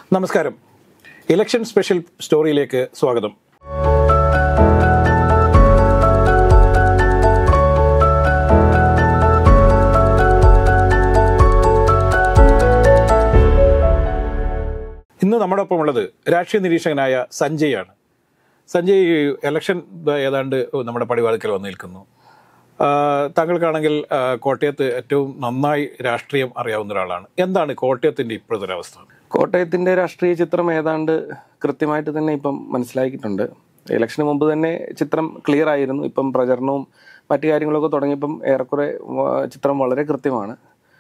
നമസ്കാരം. Election special സ്റ്റോറിയിലേക്ക് സ്വാഗതം. ഇന്ന് നമ്മുടെ ഒപ്പം ഉള്ളത് രാഷ്ട്രീയ നിരീക്ഷകനായ സഞ്ജയ് ആണ്. സഞ്ജയ്, ഇലക്ഷൻ ഏതാണ്ട് നമ്മുടെ പടിവാതിക്കൽ വന്നു നിൽക്കുന്നു. താങ്കൾക്കാണെങ്കിൽ കോട്ടയത്ത് ഏറ്റവും നന്നായി രാഷ്ട്രീയം അറിയാവുന്ന ഒരാളാണ്. എന്താണ് കോട്ടയത്തിൻ്റെ ഇപ്പോഴത്തെ ഒരു അവസ്ഥ? കോട്ടയത്തിൻ്റെ രാഷ്ട്രീയ ചിത്രം ഏതാണ്ട് കൃത്യമായിട്ട് തന്നെ ഇപ്പം മനസ്സിലാക്കിയിട്ടുണ്ട്. ഇലക്ഷന് മുമ്പ് തന്നെ ചിത്രം ക്ലിയർ ആയിരുന്നു. ഇപ്പം പ്രചരണവും മറ്റു കാര്യങ്ങളൊക്കെ തുടങ്ങിയപ്പം ഏറെക്കുറെ ചിത്രം വളരെ കൃത്യമാണ്.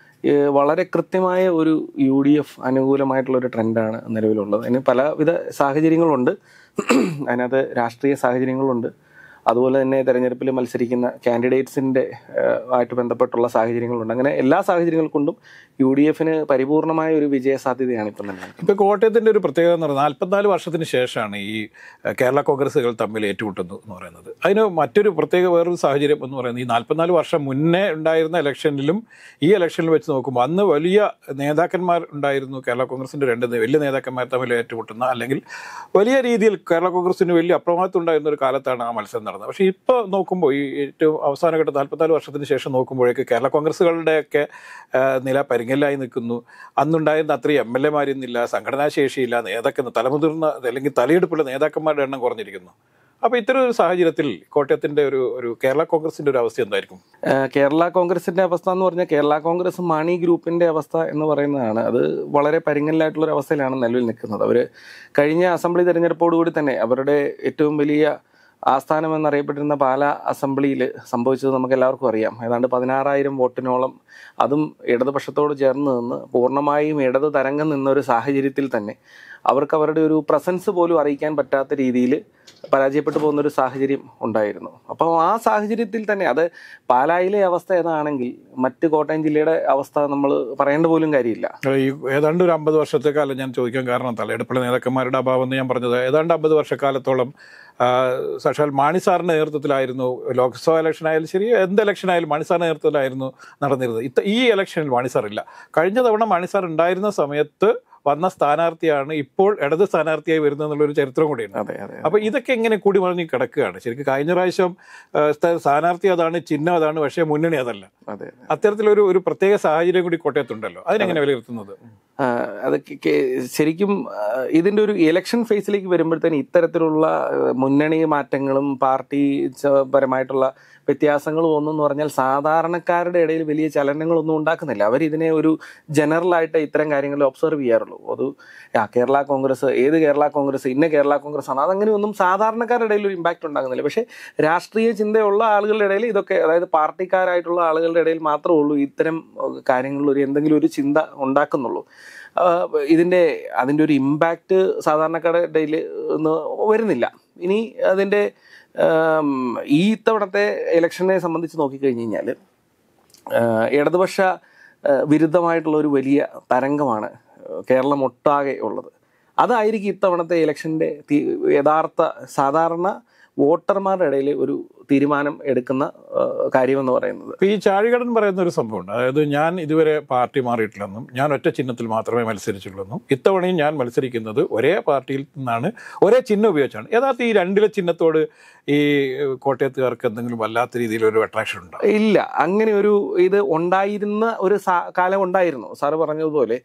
വളരെ കൃത്യമായ ഒരു UDF അനുകൂലമായിട്ടുള്ളൊരു ട്രെൻഡാണ് നിലവിലുള്ളത്. അതിന് പലവിധ സാഹചര്യങ്ങളുണ്ട്. അതിനകത്ത് രാഷ്ട്രീയ സാഹചര്യങ്ങളുണ്ട്, അതുപോലെ തന്നെ തെരഞ്ഞെടുപ്പിൽ മത്സരിക്കുന്ന കാൻഡിഡേറ്റ്സിൻ്റെ ആയിട്ട് ബന്ധപ്പെട്ടുള്ള സാഹചര്യങ്ങളുണ്ട്. അങ്ങനെ എല്ലാ സാഹചര്യങ്ങൾ കൊണ്ടും UDFന് പരിപൂർണമായ ഒരു വിജയ സാധ്യതയാണ് ഇപ്പം തന്നെ. ഇപ്പോൾ കോട്ടയത്തിൻ്റെ ഒരു പ്രത്യേകത എന്ന് പറഞ്ഞാൽ 44 വർഷത്തിന് ശേഷമാണ് ഈ കേരള കോൺഗ്രസുകൾ തമ്മിൽ ഏറ്റുമുട്ടുന്നു എന്ന് പറയുന്നത്. അതിന് മറ്റൊരു വേറൊരു സാഹചര്യം എന്ന് പറയുന്നത്, ഈ 44 വർഷം മുന്നേ ഉണ്ടായിരുന്ന ഇലക്ഷനിലും ഈ ഇലക്ഷനിൽ വെച്ച് നോക്കുമ്പോൾ അന്ന് വലിയ നേതാക്കന്മാർ ഉണ്ടായിരുന്നു. കേരള കോൺഗ്രസിൻ്റെ രണ്ട് വലിയ നേതാക്കന്മാർ തമ്മിൽ ഏറ്റുമുട്ടുന്ന, അല്ലെങ്കിൽ വലിയ രീതിയിൽ കേരള കോൺഗ്രസിന് വലിയ അപ്രമാദിത്വം ഉണ്ടായിരുന്ന ഒരു കാലത്താണ് ആ മത്സരം നടന്നത്. പക്ഷേ ഇപ്പോൾ നോക്കുമ്പോൾ ഈ ഏറ്റവും അവസാനഘട്ടം 44 വർഷത്തിന് ശേഷം നോക്കുമ്പോഴേക്ക് കേരള കോൺഗ്രസുകളുടെയൊക്കെ നില പരിങ്ങലായി നിൽക്കുന്നു. അന്നുണ്ടായിരുന്ന അത്രയും MLA മാരിന്നില്ല, സംഘടനാശേഷിയില്ല, തലമുതിർന്ന അല്ലെങ്കിൽ തലയെടുപ്പുള്ള നേതാക്കന്മാരുടെ എണ്ണം കുറഞ്ഞിരിക്കുന്നു. അപ്പോൾ ഇത്തരം ഒരു സാഹചര്യത്തിൽ കോട്ടയത്തിൻ്റെ ഒരു കേരള കോൺഗ്രസിൻ്റെ ഒരു അവസ്ഥ എന്തായിരിക്കും? കേരള കോൺഗ്രസിൻ്റെ അവസ്ഥ എന്ന് പറഞ്ഞാൽ, കേരള കോൺഗ്രസ് മാണി ഗ്രൂപ്പിൻ്റെ അവസ്ഥ എന്ന് പറയുന്നതാണ്. അത് വളരെ പരിങ്ങലായിട്ടുള്ളൊരു അവസ്ഥയിലാണ് നിലവിൽ നിൽക്കുന്നത്. അവർ കഴിഞ്ഞ അസംബ്ലി തെരഞ്ഞെടുപ്പോടുകൂടി തന്നെ അവരുടെ ഏറ്റവും വലിയ ആസ്ഥാനം എന്നറിയപ്പെട്ടിരുന്ന പാലാ അസംബ്ലിയിൽ സംഭവിച്ചത് നമുക്ക് എല്ലാവർക്കും അറിയാം. ഏതാണ്ട് 16,000 വോട്ടിനോളം, അതും ഇടതുപക്ഷത്തോട് ചേർന്ന് നിന്ന് പൂർണ്ണമായും ഇടത് തരംഗം നിന്നൊരു സാഹചര്യത്തിൽ തന്നെ അവർക്ക് അവരുടെ ഒരു പ്രസൻസ് പോലും അറിയിക്കാൻ പറ്റാത്ത രീതിയിൽ പരാജയപ്പെട്ടു പോകുന്നൊരു സാഹചര്യം ഉണ്ടായിരുന്നു. അപ്പോൾ ആ സാഹചര്യത്തിൽ തന്നെ അത് പാലായിലെ അവസ്ഥ ഏതാണെങ്കിൽ മറ്റ് കോട്ടയം ജില്ലയുടെ അവസ്ഥ നമ്മൾ പറയേണ്ട പോലും കാര്യമില്ല. ഈ ഏതാണ്ട് ഒരു 50 വർഷത്തെക്കാലം ഞാൻ ചോദിക്കാൻ കാരണം, തലയെടുപ്പുള്ള നേതാക്കന്മാരുടെ അഭാവം എന്ന് ഞാൻ പറഞ്ഞത്, ഏതാണ്ട് 50 വർഷക്കാലത്തോളം സാക്ഷാൽ മാണി സാറിൻ്റെ നേതൃത്വത്തിലായിരുന്നു ലോക്സഭാ ഇലക്ഷൻ ആയാലും ശരി, എന്ത് ഇലക്ഷൻ ആയാലും മാണി സാറിൻ്റെ നേതൃത്വത്തിലായിരുന്നു നടന്നിരുന്നത്. ഈ ഇലക്ഷനിൽ മാണി സാർ ഇല്ല. കഴിഞ്ഞ തവണ മാണി സാർ ഉണ്ടായിരുന്ന സമയത്ത് വന്ന സ്ഥാനാർത്ഥിയാണ് ഇപ്പോൾ ഇടത് സ്ഥാനാർത്ഥിയായി വരുന്നത് എന്നുള്ളൊരു ചരിത്രം കൂടിയുണ്ട്. അപ്പോൾ ഇതൊക്കെ എങ്ങനെ കൂടി മറിഞ്ഞ് കിടക്കുകയാണ്. ശരിക്കും കഴിഞ്ഞ പ്രാവശ്യം സ്ഥാനാർത്ഥി അതാണ്, ചിഹ്നം അതാണ്, പക്ഷേ മുന്നണി അതല്ല. അത്തരത്തിലൊരു പ്രത്യേക സാഹചര്യം കൂടി കോട്ടയത്തുണ്ടല്ലോ. അതിനെങ്ങനെ വിലയിരുത്തുന്നത്? അതൊക്കെ ശരിക്കും ഇതിൻ്റെ ഒരു ഇലക്ഷൻ ഫേസിലേക്ക് വരുമ്പോഴത്തേന് ഇത്തരത്തിലുള്ള മുന്നണി മാറ്റങ്ങളും പാർട്ടി പരമായിട്ടുള്ള വ്യത്യാസങ്ങളും ഒന്നെന്ന് പറഞ്ഞാൽ സാധാരണക്കാരുടെ ഇടയിൽ വലിയ ചലനങ്ങളൊന്നും ഉണ്ടാക്കുന്നില്ല. അവരിതിനെ ഒരു ജനറലായിട്ട് ഇത്തരം കാര്യങ്ങൾ ഒബ്സർവ് ചെയ്യാറുള്ളൂ. അത് കേരള കോൺഗ്രസ്, ഏത് കേരള കോൺഗ്രസ്, ഇന്ന കേരള കോൺഗ്രസ് ആണ്, അതങ്ങനെ ഒന്നും സാധാരണക്കാരുടെ ഇടയിൽ ഒരു ഇമ്പാക്റ്റ് ഉണ്ടാകുന്നില്ല. പക്ഷേ രാഷ്ട്രീയ ചിന്തയുള്ള ആളുകളുടെ ഇടയിൽ ഇതൊക്കെ, അതായത് പാർട്ടിക്കാരായിട്ടുള്ള ആളുകളുടെ ഇടയിൽ മാത്രമേ ഉള്ളൂ ഇത്തരം കാര്യങ്ങളിൽ എന്തെങ്കിലും ഒരു ചിന്ത ഉണ്ടാക്കുന്നുള്ളൂ. അതിൻ്റെ ഒരു ഇമ്പാക്റ്റ് സാധാരണക്കാരുടെ ഇടയിൽ ഒന്നും വരുന്നില്ല. ഇനി അതിൻ്റെ ഈ ഇത്തവണത്തെ ഇലക്ഷനെ സംബന്ധിച്ച് നോക്കിക്കഴിഞ്ഞ് കഴിഞ്ഞാൽ ഇടതുപക്ഷ വിരുദ്ധമായിട്ടുള്ള ഒരു വലിയ തരംഗമാണ് കേരളം ഒട്ടാകെ ഉള്ളത്. അതായിരിക്കും ഇത്തവണത്തെ ഇലക്ഷൻ്റെ യഥാർത്ഥ സാധാരണ വോട്ടർമാരുടെ ഇടയിൽ ഒരു തീരുമാനം എടുക്കുന്ന കാര്യമെന്ന് പറയുന്നത്. ഈ ചാഴികടൻ പറയുന്ന ഒരു സംഭവമുണ്ട്. അതായത്, ഞാൻ ഇതുവരെ പാർട്ടി മാറിയിട്ടില്ലെന്നും ഞാൻ ഒറ്റ ചിഹ്നത്തിൽ മാത്രമേ മത്സരിച്ചുള്ളൂന്നും ഇത്തവണയും ഞാൻ മത്സരിക്കുന്നത് ഒരേ പാർട്ടിയിൽ നിന്നാണ്, ഒരേ ചിഹ്നം ഉപയോഗിച്ചാണ്. യഥാർത്ഥം ഈ രണ്ടിലെ ചിഹ്നത്തോട് ഈ കോട്ടയത്തുകാർക്ക് എന്തെങ്കിലും വല്ലാത്ത രീതിയിലൊരു അട്രാക്ഷൻ ഉണ്ടോ? ഇല്ല, അങ്ങനെ ഒരു ഇത് ഉണ്ടായിരുന്ന ഒരു കാലം ഉണ്ടായിരുന്നു. സാറ് പറഞ്ഞതുപോലെ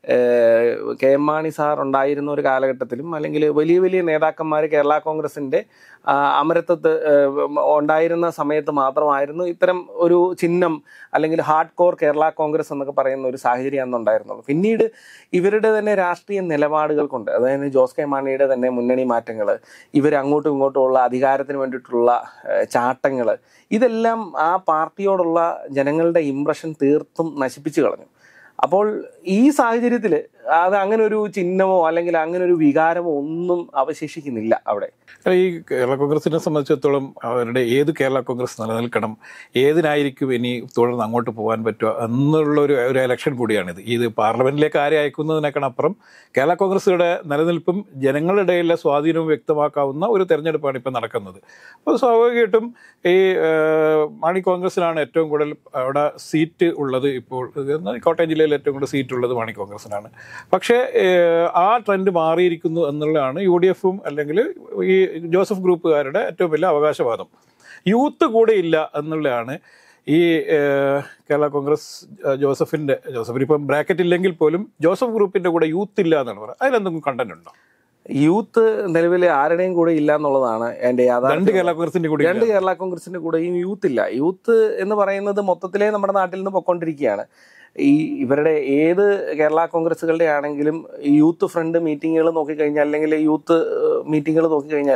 KM മാണി സാർ ഉണ്ടായിരുന്ന ഒരു കാലഘട്ടത്തിലും, അല്ലെങ്കിൽ വലിയ വലിയ നേതാക്കന്മാർ കേരള കോൺഗ്രസിൻ്റെ അമരത്വത്ത് ഉണ്ടായിരുന്ന സമയത്ത് മാത്രമായിരുന്നു ഇത്തരം ഒരു ചിഹ്നം, അല്ലെങ്കിൽ ഹാർഡ് കോർ കേരള കോൺഗ്രസ് എന്നൊക്കെ പറയുന്ന ഒരു സാഹചര്യം അന്നുണ്ടായിരുന്നുള്ളൂ. പിന്നീട് ഇവരുടെ തന്നെ രാഷ്ട്രീയ നിലപാടുകൾ കൊണ്ട്, അതായത് ജോസ് കെ മാണിയുടെ തന്നെ മുന്നണി മാറ്റങ്ങൾ, ഇവർ അങ്ങോട്ടും ഇങ്ങോട്ടുമുള്ള അധികാരത്തിന് വേണ്ടിയിട്ടുള്ള ചാട്ടങ്ങൾ, ഇതെല്ലാം ആ പാർട്ടിയോടുള്ള ജനങ്ങളുടെ ഇംപ്രഷൻ തീർത്തും നശിപ്പിച്ചു കളഞ്ഞു. അപ്പോൾ ഈ സാഹചര്യത്തിൽ അത് അങ്ങനെ ഒരു ചിഹ്നമോ അല്ലെങ്കിൽ അങ്ങനെ ഒരു വികാരമോ ഒന്നും അവശേഷിക്കുന്നില്ല അവിടെ. ഈ കേരള കോൺഗ്രസിനെ സംബന്ധിച്ചിടത്തോളം അവരുടെ ഏത് കേരള കോൺഗ്രസ് നിലനിൽക്കണം, ഏതിനായിരിക്കും ഇനി തുടർന്ന് അങ്ങോട്ട് പോകാൻ പറ്റുക എന്നുള്ളൊരു ഇലക്ഷൻ കൂടിയാണിത്. ഇത് പാർലമെന്റിലേക്ക് ആരെ അയക്കുന്നതിനേക്കാളപ്പുറം കേരള കോൺഗ്രസുകളുടെ നിലനിൽപ്പും ജനങ്ങളുടെ ഇടയിലെ സ്വാധീനവും വ്യക്തമാക്കാവുന്ന ഒരു തെരഞ്ഞെടുപ്പാണ് ഇപ്പോൾ നടക്കുന്നത്. അപ്പോൾ സ്വാഭാവികമായിട്ടും ഈ മാണി കോൺഗ്രസിനാണ് ഏറ്റവും കൂടുതൽ അവിടെ സീറ്റ് ഉള്ളത്. ഇപ്പോൾ കോട്ടയം ജില്ലയിൽ ഏറ്റവും കൂടുതൽ സീറ്റ് ഉള്ളത് മാണി കോൺഗ്രസിനാണ്. പക്ഷേ ആ ട്രെൻഡ് മാറിയിരിക്കുന്നു എന്നുള്ളതാണ് UDF-ഉം അല്ലെങ്കിൽ ഈ ജോസഫ് ഗ്രൂപ്പുകാരുടെ ഏറ്റവും വലിയ അവകാശവാദം. യൂത്ത് കൂടെ ഇല്ല എന്നുള്ളതാണ് ഈ കേരള കോൺഗ്രസ് ജോസഫിന് ഇപ്പം ബ്രാക്കറ്റ് ഇല്ലെങ്കിൽ പോലും ജോസഫ് ഗ്രൂപ്പിന്റെ കൂടെ യൂത്ത് ഇല്ല എന്നാണ് പറയുന്നത്. അതിലെന്തെങ്കിലും കണ്ടന്റ് ഉണ്ടോ? യൂത്ത് നിലവിൽ ആരുടെയും കൂടെ ഇല്ല എന്നുള്ളതാണ് എൻ്റെ യാഥാർത്ഥ്യം. രണ്ട് കേരള കോൺഗ്രസിന്റെ കൂടെയും യൂത്ത് ഇല്ല. യൂത്ത് എന്ന് പറയുന്നത് മൊത്തത്തിലേ നമ്മുടെ നാട്ടിൽ നിന്ന് പൊയ്ക്കൊണ്ടിരിക്കുകയാണ്. ഇവരുടെ ഏത് കേരള കോൺഗ്രസുകളുടെ ആണെങ്കിലും യൂത്ത് ഫ്രണ്ട് മീറ്റിങ്ങുകൾ നോക്കിക്കഴിഞ്ഞാൽ, അല്ലെങ്കിൽ യൂത്ത് മീറ്റിങ്ങുകൾ നോക്കിക്കഴിഞ്ഞാൽ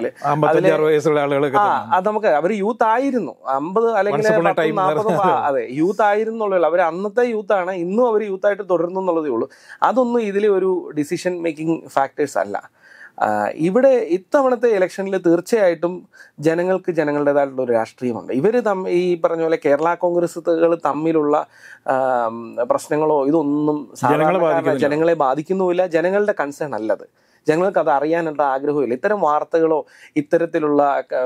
അത് നമുക്ക് അവർ യൂത്ത് ആയിരുന്നു 50 അല്ലെങ്കിൽ 40. അതെ, യൂത്ത് ആയിരുന്നുള്ളൂ. അവർ അന്നത്തെ യൂത്താണ്, ഇന്നും അവർ യൂത്തായിട്ട് തുടരുന്നു എന്നുള്ളതേ ഉള്ളൂ. അതൊന്നും ഇതിലെ ഒരു ഡിസിഷൻ മേക്കിംഗ് ഫാക്ടേഴ്സ് അല്ല. ഇവിടെ ഇത്തവണത്തെ ഇലക്ഷനിൽ തീർച്ചയായിട്ടും ജനങ്ങൾക്ക് ജനങ്ങളുടേതായിട്ടുള്ള ഒരു രാഷ്ട്രീയമുണ്ട്. ഇവർ ഈ പറഞ്ഞ പോലെ കേരള കോൺഗ്രസുകൾ തമ്മിലുള്ള പ്രശ്നങ്ങളോ ഇതൊന്നും ജനങ്ങളെ ബാധിക്കുന്നുമില്ല. ജനങ്ങളുടെ കൺസേൺ അല്ലത്. ജനങ്ങൾക്ക് അത് അറിയാനുള്ള ആഗ്രഹമില്ല. ഇത്തരം വാർത്തകളോ ഇത്തരത്തിലുള്ള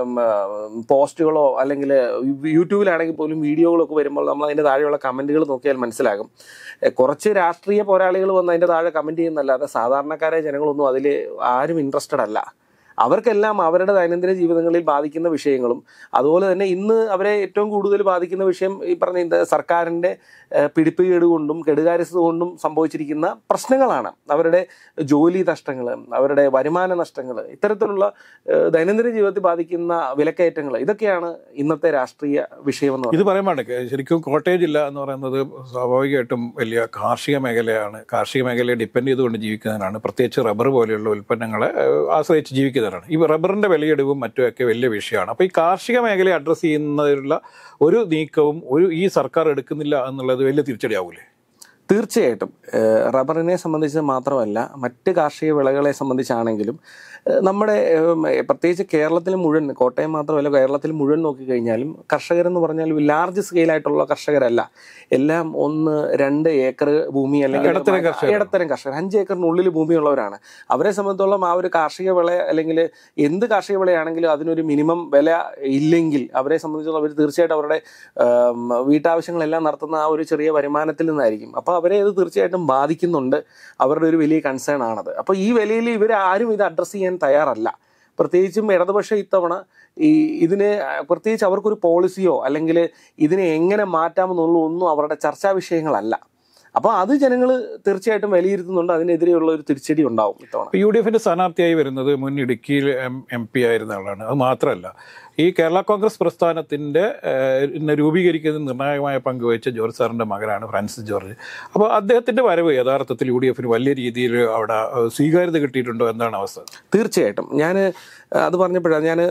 പോസ്റ്റുകളോ അല്ലെങ്കിൽ യൂട്യൂബിലാണെങ്കിൽ പോലും വീഡിയോകളോ ഒക്കെ വരുമ്പോൾ നമ്മൾ അതിൻ്റെ താഴെയുള്ള കമൻറ്റുകൾ നോക്കിയാൽ മനസ്സിലാകും. കുറച്ച് രാഷ്ട്രീയ പോരാളികൾ വന്ന് അതിൻ്റെ താഴെ കമൻറ്റ് ചെയ്യുന്നല്ലാതെ സാധാരണക്കാരായ ജനങ്ങളൊന്നും അതിൽ ആരും ഇൻട്രസ്റ്റഡ് അല്ല. അവർക്കെല്ലാം അവരുടെ ദൈനംദിന ജീവിതങ്ങളിൽ ബാധിക്കുന്ന വിഷയങ്ങളും അതുപോലെ തന്നെ ഇന്ന് അവരെ ഏറ്റവും കൂടുതൽ ബാധിക്കുന്ന വിഷയം ഈ പറഞ്ഞ സർക്കാരിൻ്റെ പിടിപ്പുകേട് കൊണ്ടും കെടുകാര്യസ്ഥത കൊണ്ടും സംഭവിച്ചിരിക്കുന്ന പ്രശ്നങ്ങളാണ്. അവരുടെ ജോലി നഷ്ടങ്ങൾ, അവരുടെ വരുമാന നഷ്ടങ്ങൾ, ഇത്തരത്തിലുള്ള ദൈനംദിന ജീവിതത്തിൽ ബാധിക്കുന്ന വിലക്കയറ്റങ്ങൾ, ഇതൊക്കെയാണ് ഇന്നത്തെ രാഷ്ട്രീയ വിഷയമെന്ന്. ഇത് പറയുമ്പോൾ ശരിക്കും കോട്ടയം ജില്ല എന്ന് പറയുന്നത് സ്വാഭാവികമായിട്ടും വലിയ കാർഷിക മേഖലയാണ്. കാർഷിക മേഖലയെ ഡിപ്പെൻഡ് ചെയ്തുകൊണ്ട് ജീവിക്കുന്നതിനാണ്. പ്രത്യേകിച്ച് റബ്ബർ പോലെയുള്ള ഉൽപ്പന്നങ്ങളെ ആശ്രയിച്ച് ജീവിക്കുന്നതാണ്. ഈ റബ്ബറിന്റെ വിലയിടിവും മറ്റുമൊക്കെ വലിയ വിഷയമാണ്. അപ്പോൾ ഈ കാർഷിക മേഖലയെ അഡ്രസ്സ് ചെയ്യുന്നതിനുള്ള ഒരു നീക്കവും ഈ സർക്കാർ എടുക്കുന്നില്ല എന്നുള്ളത് വലിയ തിരിച്ചടിയാവൂലേ? തീർച്ചയായിട്ടും. റബ്ബറിനെ സംബന്ധിച്ച് മാത്രമല്ല, മറ്റ് കാർഷിക വിളകളെ സംബന്ധിച്ചാണെങ്കിലും നമ്മുടെ പ്രത്യേകിച്ച് കേരളത്തിൽ മുഴുവൻ, കോട്ടയം മാത്രമല്ല കേരളത്തിൽ മുഴുവൻ നോക്കിക്കഴിഞ്ഞാലും കർഷകരെന്ന് പറഞ്ഞാൽ ലാർജ് സ്കെയിലായിട്ടുള്ള കർഷകരല്ല. എല്ലാം 1-2 ഏക്കർ ഭൂമി അല്ലെങ്കിൽ ഇടത്തരം കർഷകർ, 5 ഏക്കറിനുള്ളിൽ ഭൂമിയുള്ളവരാണ്. അവരെ സംബന്ധിച്ചോളം ആ ഒരു കാർഷിക വിള അല്ലെങ്കിൽ എന്ത് കാർഷിക വിളയാണെങ്കിലും അതിനൊരു മിനിമം വില ഇല്ലെങ്കിൽ അവരെ സംബന്ധിച്ചോളം അവർ തീർച്ചയായിട്ടും അവരുടെ വീട്ടാവശ്യങ്ങളെല്ലാം നടത്തുന്ന ആ ഒരു ചെറിയ വരുമാനത്തിൽ നിന്നായിരിക്കും. അപ്പോൾ അവരെ അത് തീർച്ചയായിട്ടും ബാധിക്കുന്നുണ്ട്. അവരുടെ ഒരു വലിയ കൺസേൺ ആണത്. അപ്പോൾ ഈ വിലയിൽ ഇവരാരും ഇത് അഡ്രസ്സ് ചെയ്യാൻ തയ്യാറല്ല. പ്രത്യേകിച്ചും ഇടതുപക്ഷം ഇത്തവണ ഇതിന് പ്രത്യേകിച്ച് അവർക്കൊരു പോളിസിയോ അല്ലെങ്കിൽ ഇതിനെ എങ്ങനെ മാറ്റാമെന്നുള്ള ഒന്നും അവരുടെ ചർച്ചാ വിഷയങ്ങളല്ല. അപ്പോൾ അത് ജനങ്ങൾ തീർച്ചയായിട്ടും വിലയിരുത്തുന്നുണ്ട്. അതിനെതിരെയുള്ള ഒരു തിരിച്ചടി ഉണ്ടാവും ഇത്തവണ. UDF-ന്റെ സ്ഥാനാർത്ഥിയായി വരുന്നത് മുൻ ഇടുക്കിയിൽ MP ആയിരുന്ന ആളാണ്. അത് മാത്രമല്ല, ഈ കേരള കോൺഗ്രസ് പ്രസ്ഥാനത്തിൻ്റെ രൂപീകരിക്കുന്നതിന് നിർണായകമായ പങ്കുവഹിച്ച ജോർജ് സാറിൻ്റെ മകനാണ് ഫ്രാൻസിസ് ജോർജ്. അപ്പോൾ അദ്ദേഹത്തിൻ്റെ വരവ് യഥാർത്ഥത്തിൽ UDF-ന് വലിയ രീതിയിൽ അവിടെ സ്വീകാര്യത കിട്ടിയിട്ടുണ്ടോ? എന്താണ് അവസ്ഥ? തീർച്ചയായിട്ടും. ഞാൻ അത് പറഞ്ഞപ്പോഴാണ് ഞാൻ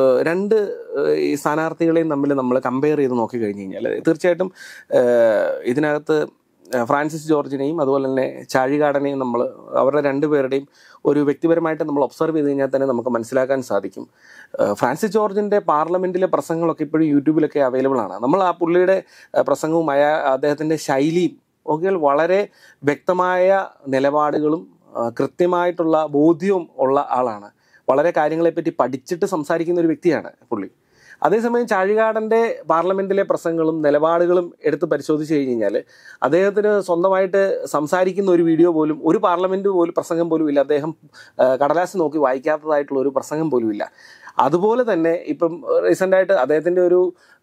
2 ഈ സ്ഥാനാർത്ഥികളെയും തമ്മിൽ നമ്മൾ കമ്പയർ ചെയ്ത് നോക്കിക്കഴിഞ്ഞ് കഴിഞ്ഞാൽ തീർച്ചയായിട്ടും ഇതിനകത്ത് ഫ്രാൻസിസ് ജോർജിനെയും അതുപോലെ തന്നെ ചാഴികാടനെയും നമ്മൾ അവരുടെ 2 പേരുടെയും ഒരു വ്യക്തിപരമായിട്ട് നമ്മൾ ഒബ്സർവ് ചെയ്ത് കഴിഞ്ഞാൽ തന്നെ നമുക്ക് മനസ്സിലാക്കാൻ സാധിക്കും. ഫ്രാൻസിസ് ജോർജിൻ്റെ പാർലമെൻറ്റിലെ പ്രസംഗങ്ങളൊക്കെ ഇപ്പോഴും യൂട്യൂബിലൊക്കെ അവൈലബിൾ ആണ്. നമ്മൾ ആ പുള്ളിയുടെ പ്രസംഗവും അദ്ദേഹത്തിൻ്റെ ശൈലിയും ഒക്കെ വളരെ വ്യക്തമായ നിലപാടുകളും കൃത്യമായിട്ടുള്ള ബോധ്യവും ഉള്ള ആളാണ്. വളരെ കാര്യങ്ങളെപ്പറ്റി പഠിച്ചിട്ട് സംസാരിക്കുന്ന ഒരു വ്യക്തിയാണ് പുള്ളി. അതേസമയം ചാഴികാടൻ്റെ പാർലമെൻറ്റിലെ പ്രസംഗങ്ങളും നിലപാടുകളും എടുത്ത് പരിശോധിച്ച് കഴിഞ്ഞാൽ അദ്ദേഹത്തിന് സ്വന്തമായിട്ട് സംസാരിക്കുന്ന ഒരു വീഡിയോ പോലും, ഒരു പാർലമെൻറ്റ് പോലും പ്രസംഗം പോലും ഇല്ല. അദ്ദേഹം കടലാസ് നോക്കി വായിക്കാത്തതായിട്ടുള്ള ഒരു പ്രസംഗം പോലും ഇല്ല. അതുപോലെ തന്നെ ഇപ്പം റീസെൻ്റായിട്ട് അദ്ദേഹത്തിൻ്റെ ഒരു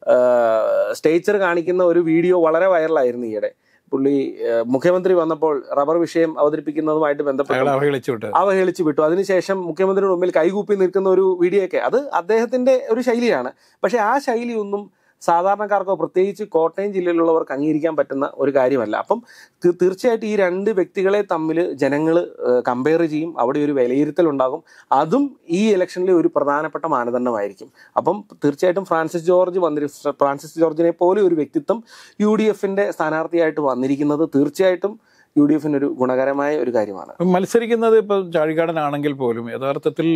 സ്റ്റേച്ചർ കാണിക്കുന്ന ഒരു വീഡിയോ വളരെ വൈറലായിരുന്നു ഈയിടെ. പുള്ളി മുഖ്യമന്ത്രി വന്നപ്പോൾ റബ്ബർ വിഷയം അവതരിപ്പിക്കുന്നതുമായിട്ട് ബന്ധപ്പെട്ട് അവഹേളിച്ചു വിട്ടു. അതിനുശേഷം മുഖ്യമന്ത്രിയുടെ മുമ്പിൽ കൈകൂപ്പി നിൽക്കുന്ന ഒരു വീഡിയോ ഒക്കെ, അത് അദ്ദേഹത്തിന്റെ ഒരു ശൈലിയാണ്. പക്ഷെ ആ ശൈലിയൊന്നും സാധാരണക്കാർക്കോ പ്രത്യേകിച്ച് കോട്ടയം ജില്ലയിലുള്ളവർക്ക് അംഗീകരിക്കാൻ പറ്റുന്ന ഒരു കാര്യമല്ല. അപ്പം തീർച്ചയായിട്ടും ഈ 2 വ്യക്തികളെ തമ്മിൽ ജനങ്ങൾ കമ്പയർ ചെയ്യും. അവിടെ ഒരു വിലയിരുത്തൽ ഉണ്ടാകും. അതും ഈ ഇലക്ഷനിലെ ഒരു പ്രധാനപ്പെട്ട മാനദണ്ഡമായിരിക്കും. അപ്പം തീർച്ചയായിട്ടും ഫ്രാൻസിസ് ജോർജിനെ പോലെ ഒരു വ്യക്തിത്വം UDF-ന്റെ സ്ഥാനാർത്ഥിയായിട്ട് വന്നിരിക്കുന്നത് തീർച്ചയായിട്ടും UDF-ന് ഒരു ഗുണകരമായ ഒരു കാര്യമാണ്. മത്സരിക്കുന്നത് ഇപ്പം ചാഴികാടനാണെങ്കിൽ പോലും യഥാർത്ഥത്തിൽ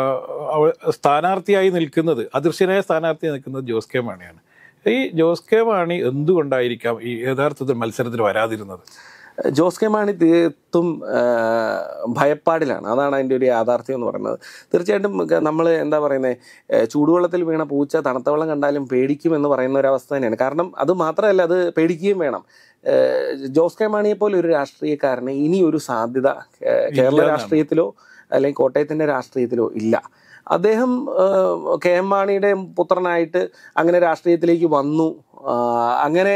സ്ഥാനാർത്ഥിയായി നിൽക്കുന്നത്, അദൃശ്യനായ സ്ഥാനാർത്ഥിയായി നിൽക്കുന്നത് ജോസ് കെ മാണിയാണ്. ഈ ജോസ് കെ മാണി എന്തുകൊണ്ടായിരിക്കാം ഈ യഥാർത്ഥത്തിൽ മത്സരത്തിൽ വരാതിരുന്നത്? ജോസ് കെ മാണി തീർത്തും ഭയപ്പാടിലാണ്. അതാണ് അതിൻ്റെ ഒരു യാഥാർത്ഥ്യം എന്ന് പറയുന്നത്. തീർച്ചയായിട്ടും നമ്മൾ എന്താ പറയുന്നത്, ചൂടുവെള്ളത്തിൽ വീണ പൂച്ച തണുത്ത വെള്ളം കണ്ടാലും പേടിക്കും എന്ന് പറയുന്ന ഒരവസ്ഥ തന്നെയാണ്. കാരണം അത് മാത്രമല്ല, അത് പേടിക്കുകയും വേണം. ജോസ് കെ മാണിയെ പോലെ ഒരു രാഷ്ട്രീയക്കാരന് ഇനി ഒരു സാധ്യത കേരള രാഷ്ട്രീയത്തിലോ അല്ലെങ്കിൽ കോട്ടയത്തിൻ്റെ രാഷ്ട്രീയത്തിലോ ഇല്ല. അദ്ദേഹം കെ എം മാണിയുടെ പുത്രനായിട്ട് അങ്ങനെ രാഷ്ട്രീയത്തിലേക്ക് വന്നു. അങ്ങനെ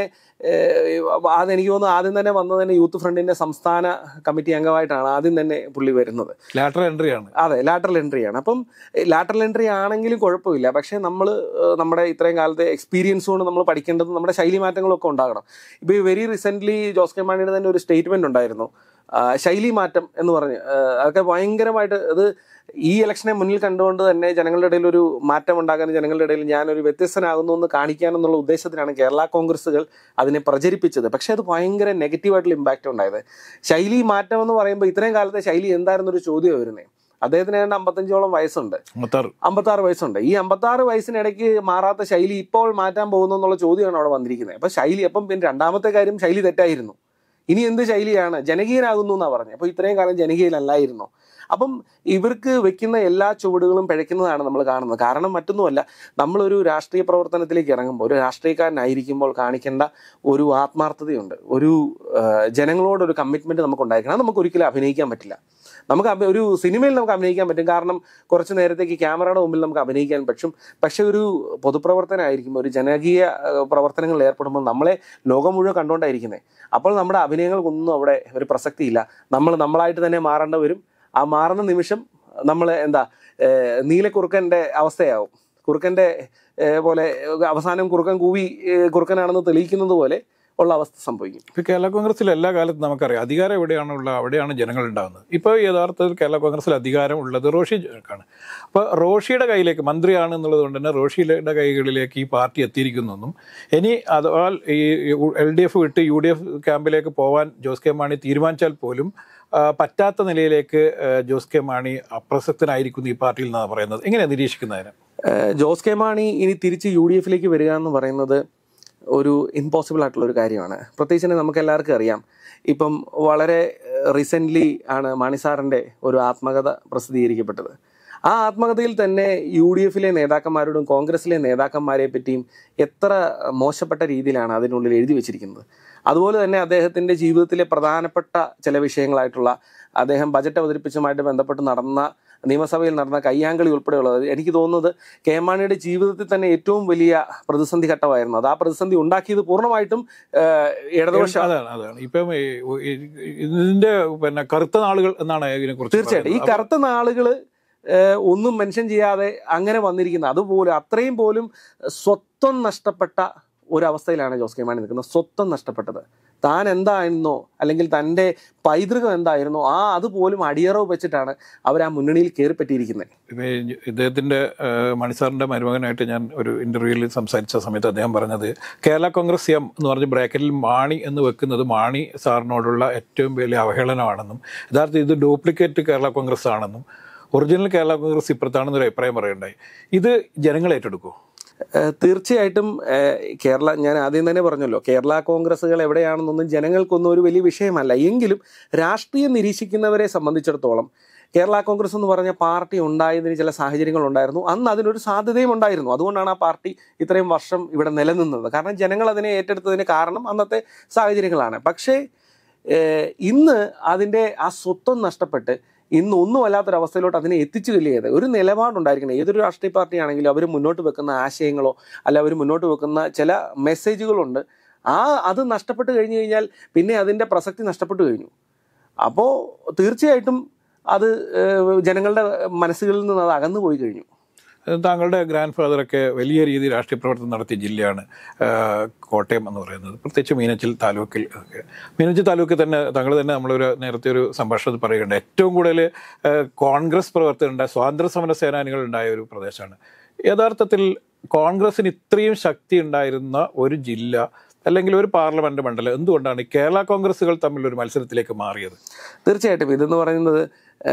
അതെനിക്ക് തോന്നുന്നു ആദ്യം തന്നെ വന്നത് തന്നെ യൂത്ത് ഫ്രണ്ടിന്റെ സംസ്ഥാന കമ്മിറ്റി അംഗമായിട്ടാണ് ആദ്യം തന്നെ പുള്ളി വരുന്നത്. ലാറ്ററൽ എൻട്രിയാണ്. അതെ, ലാറ്ററൽ എൻട്രിയാണ്. അപ്പം ലാറ്ററൽ എൻട്രി ആണെങ്കിലും കുഴപ്പമില്ല. പക്ഷെ നമ്മൾ നമ്മുടെ ഇത്രയും കാലത്തെ എക്സ്പീരിയൻസ് കൊണ്ട് നമ്മൾ പഠിക്കേണ്ടത് നമ്മുടെ ശൈലി മാറ്റങ്ങളൊക്കെ ഉണ്ടാകണം. ഇപ്പോൾ ഈ വെരി റീസെൻ്റ്ലി ജോസ് കെ മാണിയുടെ തന്നെ ഒരു സ്റ്റേറ്റ്മെന്റ് ഉണ്ടായിരുന്നു, ശൈലി മാറ്റം എന്ന് പറഞ്ഞ്. അതൊക്കെ ഭയങ്കരമായിട്ട് അത് ഈ ഇലക്ഷനെ മുന്നിൽ കണ്ടുകൊണ്ട് തന്നെ ജനങ്ങളുടെ ഇടയിൽ ഒരു മാറ്റം ഉണ്ടാകാൻ, ജനങ്ങളുടെ ഇടയിൽ ഞാനൊരു വ്യത്യസ്തനാകുന്നു എന്ന് കാണിക്കാനെന്നുള്ള ഉദ്ദേശത്തിലാണ് കേരള കോൺഗ്രസ്സുകൾ അതിനെ പ്രചരിപ്പിച്ചത്. പക്ഷേ അത് ഭയങ്കര നെഗറ്റീവായിട്ടുള്ള ഇമ്പാക്റ്റ് ഉണ്ടായത്. ശൈലി മാറ്റം എന്ന് പറയുമ്പോൾ ഇത്രയും കാലത്തെ ശൈലി എന്തായിരുന്നൊരു ചോദ്യം വരുന്നത്. അദ്ദേഹത്തിന് ഏതാണ്ട് 55ഓളം വയസ്സുണ്ട്, 56 വയസ്സുണ്ട്. ഈ 56 വയസ്സിനിടയ്ക്ക് മാറാത്ത ശൈലി ഇപ്പോൾ മാറ്റാൻ പോകുന്നു എന്നുള്ള ചോദ്യമാണ് അവിടെ വന്നിരിക്കുന്നത്. അപ്പം ശൈലി, അപ്പം പിന്നെ രണ്ടാമത്തെ കാര്യം ശൈലി തെറ്റായിരുന്നു. ഇനി എന്ത് ശൈലിയാണ്, ജനകീയനാകുന്നു എന്നാണ് പറഞ്ഞത്. അപ്പോൾ ഇത്രയും കാലം ജനകീയനല്ലായിരുന്നോ? അപ്പം ഇവർക്ക് വെക്കുന്ന എല്ലാ ചുവടുകളും പിഴയ്ക്കുന്നതാണ് നമ്മൾ കാണുന്നത്. കാരണം മറ്റൊന്നുമല്ല, നമ്മളൊരു രാഷ്ട്രീയ പ്രവർത്തനത്തിലേക്ക് ഇറങ്ങുമ്പോൾ, ഒരു രാഷ്ട്രീയക്കാരനായിരിക്കുമ്പോൾ കാണിക്കേണ്ട ഒരു ആത്മാർത്ഥതയുണ്ട്, ഒരു ജനങ്ങളോടൊരു കമ്മിറ്റ്മെൻറ്റ് നമുക്ക് ഉണ്ടായിരിക്കണം. അത് നമുക്ക് ഒരിക്കലും അഭിനയിക്കാൻ പറ്റില്ല. നമുക്ക് ഒരു സിനിമയിൽ നമുക്ക് അഭിനയിക്കാൻ പറ്റും, കാരണം കുറച്ച് നേരത്തേക്ക് ക്യാമറയുടെ മുമ്പിൽ നമുക്ക് അഭിനയിക്കാൻ പറ്റും. പക്ഷെ ഒരു പൊതുപ്രവർത്തനമായിരിക്കുമ്പോൾ, ഒരു ജനകീയ പ്രവർത്തനങ്ങളിൽ ഏർപ്പെടുമ്പോൾ നമ്മളെ ലോകം മുഴുവൻ കണ്ടുകൊണ്ടായിരിക്കുന്നത്. അപ്പോൾ നമ്മുടെ അഭിനയങ്ങൾക്കൊന്നും അവിടെ ഒരു പ്രസക്തിയില്ല. നമ്മളായിട്ട് തന്നെ മാറേണ്ട വരും. ആ മാറുന്ന നിമിഷം നമ്മൾ നീലക്കുറുക്കൻ്റെ അവസ്ഥയാവും. കുറുക്കൻ്റെ പോലെ അവസാനം കുറുക്കൻ കൂവി കുറുക്കനാണെന്ന് തെളിയിക്കുന്നത് പോലെ ഉള്ള അവസ്ഥ സംഭവിക്കും. ഇപ്പോൾ കേരള കോൺഗ്രസിൽ എല്ലാ കാലത്തും നമുക്കറിയാം അധികാരം എവിടെയാണുള്ളത് അവിടെയാണ് ജനങ്ങൾ ഉണ്ടാകുന്നത്. ഇപ്പോൾ യഥാർത്ഥത്തിൽ കേരള കോൺഗ്രസിൽ അധികാരം ഉള്ളത് റോഷിക്കാണ്. അപ്പോൾ റോഷിയുടെ കയ്യിലേക്ക്, മന്ത്രിയാണ് എന്നുള്ളത് കൊണ്ട് തന്നെ റോഷിയുടെ കൈകളിലേക്ക് ഈ പാർട്ടി എത്തിയിരിക്കുന്നെന്നും ഇനി അഥവാ ഈ LDF വിട്ട് UDF ക്യാമ്പിലേക്ക് പോകാൻ ജോസ് കെ മാണി തീരുമാനിച്ചാൽ പോലും പറ്റാത്ത നിലയിലേക്ക് ജോസ് കെ മാണി അപ്രസക്തനായിരിക്കുന്നു ഈ പാർട്ടിയിൽ നിന്നാണ് പറയുന്നത്. എങ്ങനെയാണ് നിരീക്ഷിക്കുന്നതിന്? ജോസ് കെ മാണി ഇനി തിരിച്ച് UDF വരിക എന്ന് പറയുന്നത് ഒരു ഇമ്പോസിബിൾ ആയിട്ടുള്ള ഒരു കാര്യമാണ്. പ്രത്യേകിച്ച് നമുക്ക് എല്ലാവർക്കും അറിയാം, ഇപ്പം വളരെ റീസെൻ്റ്ലി ആണ് മാണി സാറിൻ്റെ ഒരു ആത്മകഥ പ്രസിദ്ധീകരിക്കപ്പെട്ടത്. ആ ആത്മകഥയിൽ തന്നെ UDF നേതാക്കന്മാരോടും കോൺഗ്രസിലെ നേതാക്കന്മാരെ പറ്റിയും എത്ര മോശപ്പെട്ട രീതിയിലാണ് അതിനുള്ളിൽ എഴുതി വെച്ചിരിക്കുന്നത്. അതുപോലെ തന്നെ അദ്ദേഹത്തിൻ്റെ ജീവിതത്തിലെ പ്രധാനപ്പെട്ട ചില വിഷയങ്ങളായിട്ടുള്ള, അദ്ദേഹം ബജറ്റ് അവതരിപ്പിച്ചുമായിട്ട് ബന്ധപ്പെട്ട് നിയമസഭയിൽ നടന്ന കയ്യാങ്കളി ഉൾപ്പെടെയുള്ളത്, എനിക്ക് തോന്നുന്നത് കെ മാണിയുടെ ജീവിതത്തിൽ തന്നെ ഏറ്റവും വലിയ പ്രതിസന്ധി ഘട്ടമായിരുന്നു. അത് ആ പ്രതിസന്ധി ഉണ്ടാക്കിയത് പൂർണ്ണമായിട്ടും ഇടതുപക്ഷം. അതാണ് ഇപ്പം ഇതിന്റെ കറുത്ത നാളുകൾ എന്നാണ് ഇതിനെക്കുറിച്ച്. തീർച്ചയായിട്ടും ഈ കറുത്ത നാളുകൾ ഒന്നും മെൻഷൻ ചെയ്യാതെ അങ്ങനെ വന്നിരിക്കുന്നത്. അതുപോലെ അത്രയും പോലും സ്വത്വം നഷ്ടപ്പെട്ട ഒരവസ്ഥയിലാണ് ജോസ് കെ മാണി നിൽക്കുന്നത്. സ്വത്വം നഷ്ടപ്പെട്ടത്, താൻ എന്തായിരുന്നോ അല്ലെങ്കിൽ തൻ്റെ പൈതൃകം എന്തായിരുന്നോ അതുപോലും അടിയറവ് വെച്ചിട്ടാണ് അവർ ആ മുന്നണിയിൽ കയറി പറ്റിയിരിക്കുന്നത്. ഇദ്ദേഹത്തിൻ്റെ മണിസാറിൻ്റെ മരുമകനായിട്ട് ഞാൻ ഒരു ഇൻ്റർവ്യൂവിൽ സംസാരിച്ച സമയത്ത് അദ്ദേഹം പറഞ്ഞത്, കേരള കോൺഗ്രസ് എം എന്ന് പറഞ്ഞ് ബ്രാക്കറ്റിൽ മാണി എന്ന് വെക്കുന്നത് മാണി സാറിനോടുള്ള ഏറ്റവും വലിയ അവഹേളനമാണെന്നും യഥാർത്ഥത്തിൽ ഇത് ഡ്യൂപ്ലിക്കേറ്റ് കേരള കോൺഗ്രസ് ആണെന്നും ഒറിജിനൽ കേരള കോൺഗ്രസ് ഇപ്പുറത്താണെന്നൊരു അഭിപ്രായം പറയുണ്ടായി. ഇത് ജനങ്ങൾ ഏറ്റെടുക്കുമോ? തീർച്ചയായിട്ടും ഞാൻ ആദ്യം തന്നെ പറഞ്ഞല്ലോ, കേരള കോൺഗ്രസ്സുകൾ എവിടെയാണെന്നൊന്നും ജനങ്ങൾക്കൊന്നും ഒരു വലിയ വിഷയമല്ല. എങ്കിലും രാഷ്ട്രീയം നിരീക്ഷിക്കുന്നവരെ സംബന്ധിച്ചിടത്തോളം കേരള കോൺഗ്രസ് എന്ന് പറഞ്ഞ പാർട്ടി ഉണ്ടായതിന് ചില സാഹചര്യങ്ങൾ ഉണ്ടായിരുന്നു. അന്ന് അതിനൊരു സാധ്യതയും ഉണ്ടായിരുന്നു. അതുകൊണ്ടാണ് ആ പാർട്ടി ഇത്രയും വർഷം ഇവിടെ നിലനിന്നത്. കാരണം ജനങ്ങൾ അതിനെ ഏറ്റെടുത്തതിന് കാരണം അന്നത്തെ സാഹചര്യങ്ങളാണ്. പക്ഷേ ഇന്ന് അതിൻ്റെ ആ സ്വത്വം നഷ്ടപ്പെട്ട് ഇന്ന് ഒന്നുമല്ലാത്തൊരവസ്ഥയിലോട്ട് അതിനെ എത്തിച്ചു കഴിയത് ഒരു നിലപാടുണ്ടായിരിക്കണം. ഏതൊരു രാഷ്ട്രീയ പാർട്ടിയാണെങ്കിലും അവർ മുന്നോട്ട് വെക്കുന്ന ആശയങ്ങളോ അല്ല അവർ മുന്നോട്ട് വെക്കുന്ന ചില മെസ്സേജുകളുണ്ട്. അത് നഷ്ടപ്പെട്ട് കഴിഞ്ഞു കഴിഞ്ഞാൽ പിന്നെ അതിൻ്റെ പ്രസക്തി നഷ്ടപ്പെട്ടു കഴിഞ്ഞു. അപ്പോൾ തീർച്ചയായിട്ടും അത് ജനങ്ങളുടെ മനസ്സുകളിൽ നിന്ന് അത് അകന്നു പോയി കഴിഞ്ഞു. താങ്കളുടെ ഗ്രാൻഡ് ഫാദറൊക്കെ വലിയ രീതിയിൽ രാഷ്ട്രീയ പ്രവർത്തനം നടത്തിയ ജില്ലയാണ് കോട്ടയം എന്ന് പറയുന്നത്, പ്രത്യേകിച്ച് മീനച്ചിൽ താലൂക്കിൽ. മീനച്ചിൽ താലൂക്കിൽ തന്നെ താങ്കൾ തന്നെ നമ്മളൊരു നേരത്തെ ഒരു സംഭാഷണത്തിൽ പറയുന്നുണ്ട്, ഏറ്റവും കൂടുതൽ കോൺഗ്രസ് പ്രവർത്തകരുണ്ടായ സ്വാതന്ത്ര്യ സമര സേനാനികൾ ഉണ്ടായ ഒരു പ്രദേശമാണ്. യഥാർത്ഥത്തിൽ കോൺഗ്രസിന് ഇത്രയും ശക്തി ഉണ്ടായിരുന്ന ഒരു ജില്ല അല്ലെങ്കിൽ ഒരു പാർലമെന്റ് മണ്ഡലം എന്തുകൊണ്ടാണ് കേരള കോൺഗ്രസുകൾ തമ്മിലൊരു മത്സരത്തിലേക്ക് മാറിയത്? തീർച്ചയായിട്ടും ഇതെന്ന് പറയുന്നത്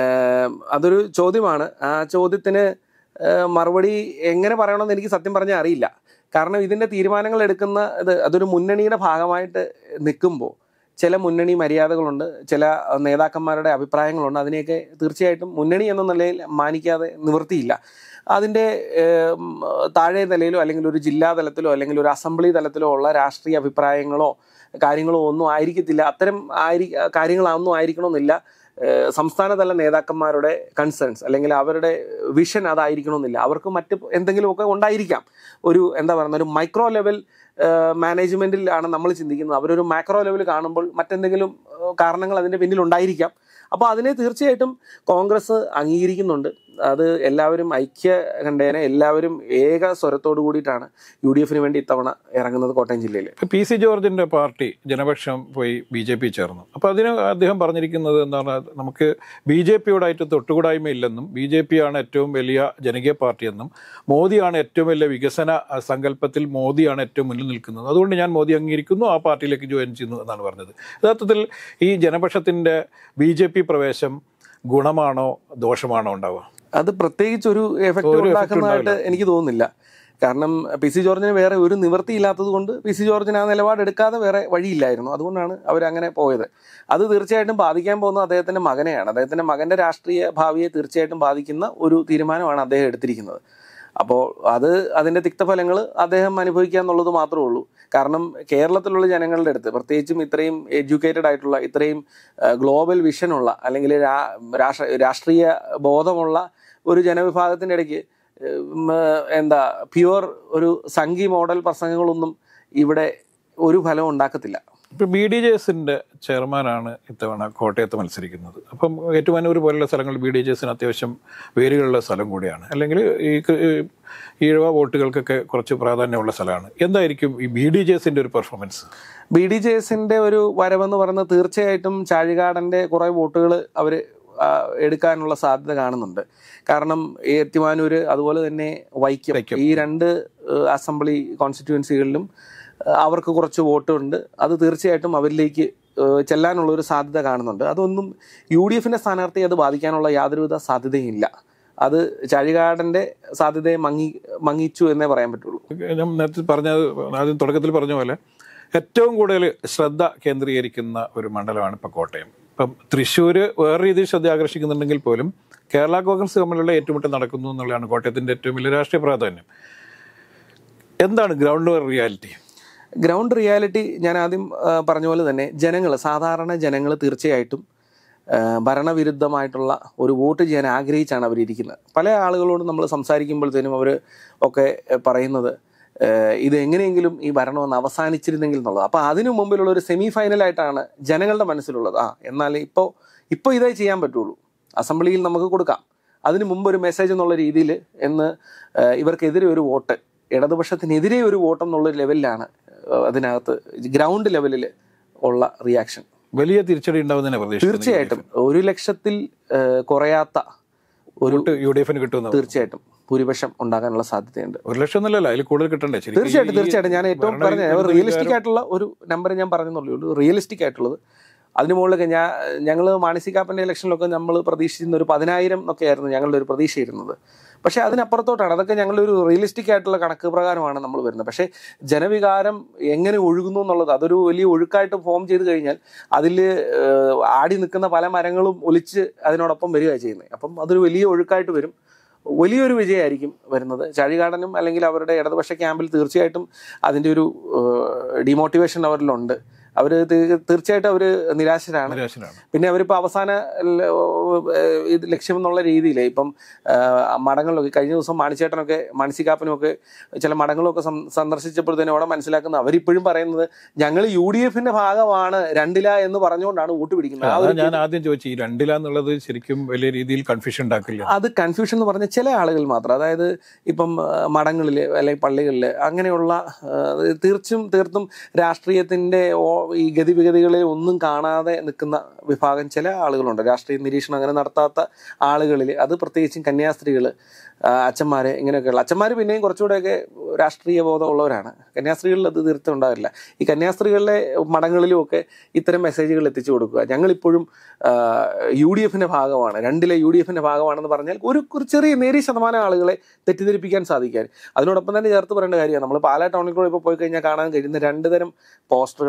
അതൊരു ചോദ്യമാണ്. ആ ചോദ്യത്തിന് മറുപടി എങ്ങനെ പറയണമെന്ന് എനിക്ക് സത്യം പറഞ്ഞാൽ അറിയില്ല. കാരണം ഇതിൻ്റെ തീരുമാനങ്ങൾ എടുക്കുന്ന അതൊരു മുന്നണിയുടെ ഭാഗമായിട്ട് നിൽക്കുമ്പോൾ ചില മുന്നണി മര്യാദകളുണ്ട്, ചില നേതാക്കന്മാരുടെ അഭിപ്രായങ്ങളുണ്ട്. അതിനെയൊക്കെ തീർച്ചയായിട്ടും മുന്നണി എന്ന നിലയിൽ മാനിക്കാതെ നിവൃത്തിയില്ല. അതിൻ്റെ താഴെ നിലയിലോ അല്ലെങ്കിൽ ഒരു ജില്ലാ തലത്തിലോ അല്ലെങ്കിൽ ഒരു അസംബ്ലി തലത്തിലോ ഉള്ള രാഷ്ട്രീയ അഭിപ്രായങ്ങളോ കാര്യങ്ങളോ ഒന്നും ആയിരിക്കത്തില്ല. അത്തരം കാര്യങ്ങളൊന്നും ആയിരിക്കണമെന്നില്ല. സംസ്ഥാനതല നേതാക്കന്മാരുടെ കൺസേൺസ് അല്ലെങ്കിൽ അവരുടെ വിഷൻ അതായിരിക്കണമെന്നില്ല. അവർക്ക് മറ്റ് എന്തെങ്കിലുമൊക്കെ ഉണ്ടായിരിക്കാം. ഒരു എന്താ പറയുക, ഒരു മൈക്രോ ലെവൽ മാനേജ്മെൻറ്റിലാണ് നമ്മൾ ചിന്തിക്കുന്നത്. അവരൊരു മാക്രോ ലെവൽ കാണുമ്പോൾ മറ്റെന്തെങ്കിലും കാരണങ്ങൾ അതിൻ്റെ പിന്നിലുണ്ടായിരിക്കാം. അപ്പോൾ അതിനെ തീർച്ചയായിട്ടും കോൺഗ്രസ് അംഗീകരിക്കുന്നുണ്ട്. അത് എല്ലാവരും ഐക്യകണ്ഠേന എല്ലാവരും ഏക സ്വരത്തോടു കൂടിയിട്ടാണ് UDF വേണ്ടി ഇത്തവണ ഇറങ്ങുന്നത് കോട്ടയം ജില്ലയിൽ. PC ജോർജിൻ്റെ പാർട്ടി ജനപക്ഷം പോയി BJP ചേർന്നു. അപ്പോൾ അതിന് അദ്ദേഹം പറഞ്ഞിരിക്കുന്നത് എന്താണ്, നമുക്ക് BJPയോടായിട്ട് തൊട്ടുകൂടായ്മയില്ലെന്നും BJP ആണ് ഏറ്റവും വലിയ ജനകീയ പാർട്ടിയെന്നും മോദിയാണ് ഏറ്റവും വലിയ വികസന സങ്കല്പത്തിൽ മോദിയാണ് ഏറ്റവും മുന്നിൽ നിൽക്കുന്നത്, അതുകൊണ്ട് ഞാൻ മോദി അംഗീകരിക്കുന്നു, ആ പാർട്ടിയിലേക്ക് ജോയിൻ ചെയ്യുന്നു എന്നാണ് പറഞ്ഞത്. യഥാർത്ഥത്തിൽ ഈ ജനപക്ഷത്തിൻ്റെ BJP പ്രവേശം ഗുണമാണോ ദോഷമാണോ ഉണ്ടാവുക? അത് പ്രത്യേകിച്ച് ഒരു എഫക്റ്റ് ഉണ്ടാക്കുന്നതായിട്ട് എനിക്ക് തോന്നുന്നില്ല. കാരണം PC ജോർജിന് വേറെ ഒരു നിവൃത്തിയില്ലാത്തത് കൊണ്ട് PC ജോർജിന് ആ നിലപാടെടുക്കാതെ വേറെ വഴിയില്ലായിരുന്നു. അതുകൊണ്ടാണ് അവരങ്ങനെ പോയത്. അത് തീർച്ചയായിട്ടും ബാധിക്കാൻ പോകുന്നത് അദ്ദേഹത്തിൻ്റെ മകനെയാണ്. അദ്ദേഹത്തിൻ്റെ മകൻ്റെ രാഷ്ട്രീയ ഭാവിയെ തീർച്ചയായിട്ടും ബാധിക്കുന്ന ഒരു തീരുമാനമാണ് അദ്ദേഹം എടുത്തിരിക്കുന്നത്. അപ്പോൾ അതിൻ്റെ തിക്തഫലങ്ങൾ അദ്ദേഹം അനുഭവിക്കുക എന്നുള്ളത് മാത്രമേ ഉള്ളൂ. കാരണം കേരളത്തിലുള്ള ജനങ്ങളുടെ അടുത്ത്, പ്രത്യേകിച്ചും ഇത്രയും എഡ്യൂക്കേറ്റഡ് ആയിട്ടുള്ള, ഇത്രയും ഗ്ലോബൽ വിഷനുള്ള അല്ലെങ്കിൽ രാഷ്ട്രീയ ബോധമുള്ള ഒരു ജനവിഭാഗത്തിൻ്റെ ഇടയ്ക്ക് പ്യുവർ ഒരു സംഘി മോഡൽ പ്രസംഗങ്ങളൊന്നും ഇവിടെ ഒരു ഫലവും ഉണ്ടാക്കത്തില്ല. ഇപ്പോൾ BDJSൻ്റെ ചെയർമാനാണ് ഇത്തവണ കോട്ടയത്ത് മത്സരിക്കുന്നത്. അപ്പം ഏറ്റുമാനൂർ പോലുള്ള സ്ഥലങ്ങളിൽ BDJSന് അത്യാവശ്യം വേരുകളുള്ള സ്ഥലം കൂടിയാണ്, അല്ലെങ്കിൽ ഈ ഈഴവ വോട്ടുകൾക്കൊക്കെ കുറച്ച് പ്രാധാന്യമുള്ള സ്ഥലമാണ്. എന്തായിരിക്കും ഈ BDJSൻ്റെ ഒരു പെർഫോമൻസ്? BDJSൻ്റെ ഒരു വരവെന്ന് പറയുന്നത് തീർച്ചയായിട്ടും ചാഴികാടൻ്റെ കുറേ വോട്ടുകൾ അവർ എടുക്കാനുള്ള സാധ്യത കാണുന്നുണ്ട്. കാരണം ഏറ്റുമാനൂർ അതുപോലെ തന്നെ വൈക്കം, ഈ രണ്ട് അസംബ്ലി കോൺസ്റ്റിറ്റ്യുവൻസികളിലും അവർക്ക് കുറച്ച് വോട്ടുണ്ട്. അത് തീർച്ചയായിട്ടും അവരിലേക്ക് ചെല്ലാനുള്ള ഒരു സാധ്യത കാണുന്നുണ്ട്. അതൊന്നും UDFൻ്റെ സ്ഥാനാർത്ഥിയെ അത് ബാധിക്കാനുള്ള യാതൊരുവിധ സാധ്യതയും ഇല്ല. അത് ചാഴികാടൻ്റെ സാധ്യതയെ മങ്ങിച്ചു എന്നേ പറയാൻ പറ്റുള്ളൂ. ഞാൻ നേരത്തെ ആദ്യം തുടക്കത്തിൽ പറഞ്ഞ പോലെ ഏറ്റവും കൂടുതൽ ശ്രദ്ധ കേന്ദ്രീകരിക്കുന്ന ഒരു മണ്ഡലമാണ് ഇപ്പോൾ കോട്ടയം. ഇപ്പം തൃശ്ശൂർ വേറെ രീതിയിൽ ശ്രദ്ധ ആകർഷിക്കുന്നുണ്ടെങ്കിൽ പോലും കേരള കോൺഗ്രസ് തമ്മിലുള്ള ഏറ്റുമുട്ടൽ നടക്കുന്നു എന്നുള്ളതാണ് കോട്ടയത്തിൻ്റെ ഏറ്റവും വലിയ രാഷ്ട്രീയ പ്രാധാന്യം. എന്താണ് ഗ്രൗണ്ട് റിയാലിറ്റി? ഗ്രൗണ്ട് റിയാലിറ്റി ഞാൻ ആദ്യം പറഞ്ഞ പോലെ തന്നെ സാധാരണ ജനങ്ങൾ തീർച്ചയായിട്ടും ഭരണവിരുദ്ധമായിട്ടുള്ള ഒരു വോട്ട് ചെയ്യാൻ ആഗ്രഹിച്ചാണ് അവരിയ്ക്കുന്നത്. പല ആളുകളോടും നമ്മൾ സംസാരിക്കുമ്പോഴത്തേനും അവർ ഒക്കെ പറയുന്നത് ഇത് എങ്ങനെയെങ്കിലും ഈ ഭരണം ഒന്ന് അവസാനിച്ചിരുന്നെങ്കിൽ എന്നുള്ളത്. അപ്പോൾ അതിനു മുമ്പിലുള്ള ഒരു സെമി ഫൈനലായിട്ടാണ് ജനങ്ങളുടെ മനസ്സിലുള്ളത്. എന്നാൽ ഇപ്പോൾ ഇതേ ചെയ്യാൻ പറ്റുള്ളൂ, അസംബ്ലിയിൽ നമുക്ക് കൊടുക്കാം, അതിനു മുമ്പ് ഒരു മെസ്സേജ് എന്നുള്ള രീതിയിൽ ഇവർക്കെതിരെ ഒരു വോട്ട്, ഇടതുപക്ഷത്തിനെതിരെ ഒരു വോട്ട് എന്നുള്ള ലെവലിലാണ് അതിനകത്ത് ഗ്രൗണ്ട് ലെവലിൽ ഉള്ള റിയാക്ഷൻ. വലിയ തിരിച്ചടി ഉണ്ടാവുന്നതിനെ പ്രതീക്ഷ തീർച്ചയായിട്ടും 1,00,000-ൽ കുറയാത്ത ഒരു UDFന് കിട്ടുന്നു. തീർച്ചയായിട്ടും ഭൂരിപക്ഷം ഉണ്ടാകാനുള്ള സാധ്യതയുണ്ട്. 1,00,000 എന്നല്ല, അതിൽ കൂടുതൽ കിട്ടണ്ടേ? തീർച്ചയായിട്ടും ഞാൻ ഏറ്റവും റിയലിസ്റ്റിക് ആയിട്ടുള്ള ഒരു നമ്പർ ഞാൻ പറഞ്ഞെന്നുള്ളൂ. റിയലിസ്റ്റിക് ആയിട്ടുള്ളത് അതിന് മുകളിലൊക്കെ ഞങ്ങൾ മാനസികാപ്പൻ്റെ ഇലക്ഷനിലൊക്കെ നമ്മൾ പ്രതീക്ഷിച്ചിരുന്ന ഒരു 10,000 എന്നൊക്കെ ആയിരുന്നു ഞങ്ങളുടെ ഒരു പ്രതീക്ഷയിരുന്നത്. പക്ഷേ അതിനപ്പുറത്തോട്ടാണ്. അതൊക്കെ ഞങ്ങളുടെ ഒരു റിയലിസ്റ്റിക് ആയിട്ടുള്ള കണക്ക് പ്രകാരമാണ് നമ്മൾ വരുന്നത്. പക്ഷേ ജനവികാരം എങ്ങനെ ഒഴുകുന്നു എന്നുള്ളത് അതൊരു വലിയ ഒഴുക്കായിട്ട് ഫോം ചെയ്ത് കഴിഞ്ഞാൽ അതിൽ ആടി നിൽക്കുന്ന പല മരങ്ങളും ഒലിച്ച് അതിനോടൊപ്പം വരികയാണ് ചെയ്യുന്നത്. അപ്പം അതൊരു വലിയ ഒഴുക്കായിട്ട് വരും. വലിയൊരു വിജയമായിരിക്കും വരുന്നത്. ചാഴികാടനും അല്ലെങ്കിൽ അവരുടെ ഇടതുപക്ഷ ക്യാമ്പിൽ തീർച്ചയായിട്ടും അതിൻ്റെ ഒരു ഡിമോട്ടിവേഷൻ അവരിലുണ്ട്. അവർ തീർച്ചയായിട്ടും അവർ നിരാശരാണ്. പിന്നെ അവരിപ്പോൾ അവസാന ലക്ഷ്യം എന്നുള്ള രീതിയിൽ ഇപ്പം മഠങ്ങളിലൊക്കെ കഴിഞ്ഞ ദിവസം മാനസികാപ്പനുമൊക്കെ ചില മഠങ്ങളൊക്കെ സന്ദർശിച്ചപ്പോഴത്തേനും അവിടെ മനസ്സിലാക്കുന്നത് അവരിപ്പോഴും പറയുന്നത് ഞങ്ങൾ UDFൻ്റെ ഭാഗമാണ്, രണ്ടില എന്ന് പറഞ്ഞുകൊണ്ടാണ് വോട്ട് പിടിക്കുന്നത്. ഞാൻ ആദ്യം ചോദിച്ചു, ഈ രണ്ടില എന്നുള്ളത് ശരിക്കും വലിയ രീതിയിൽ കൺഫ്യൂഷൻ ഉണ്ടാക്കില്ല? അത് കൺഫ്യൂഷൻ എന്ന് പറഞ്ഞാൽ ചില ആളുകൾ മാത്രം, അതായത് ഇപ്പം മഠങ്ങളിൽ അല്ലെങ്കിൽ പള്ളികളിൽ അങ്ങനെയുള്ള തീർത്തും രാഷ്ട്രീയത്തിൻ്റെ ഈ ഗതിവിഗതികളെ ഒന്നും കാണാതെ നിൽക്കുന്ന വിഭാഗം ചില ആളുകളുണ്ട്. രാഷ്ട്രീയ നിരീക്ഷണം അങ്ങനെ നടത്താത്ത ആളുകളിൽ, അത് പ്രത്യേകിച്ചും കന്യാസ്ത്രീകൾ, അച്ഛന്മാർ, ഇങ്ങനെയൊക്കെയുള്ള അച്ഛന്മാർ പിന്നെയും കുറച്ചുകൂടെയൊക്കെ രാഷ്ട്രീയ ബോധമുള്ളവരാണ്. കന്യാസ്ത്രീകളിൽ അത് തീർത്തും ഉണ്ടാവില്ല. ഈ കന്യാസ്ത്രീകളിലെ മഠങ്ങളിലുമൊക്കെ ഇത്തരം മെസ്സേജുകൾ എത്തിച്ചു കൊടുക്കുക. ഞങ്ങളിപ്പോഴും UDFൻ്റെ ഭാഗമാണ്, രണ്ടിലെ UDFൻ്റെ ഭാഗമാണെന്ന് പറഞ്ഞാൽ ഒരു ചെറിയ നേരിയ ശതമാനം ആളുകളെ തെറ്റിദ്ധരിപ്പിക്കാൻ സാധിക്കാൻ. അതിനോടൊപ്പം തന്നെ ചേർത്ത് പറയേണ്ട കാര്യമാണ്, നമ്മൾ പാലാ ടൗണിൽ കൂടെ ഇപ്പോൾ പോയി കഴിഞ്ഞാൽ കാണാൻ കഴിയുന്ന 2 തരം പോസ്റ്ററുകളാണ്, 2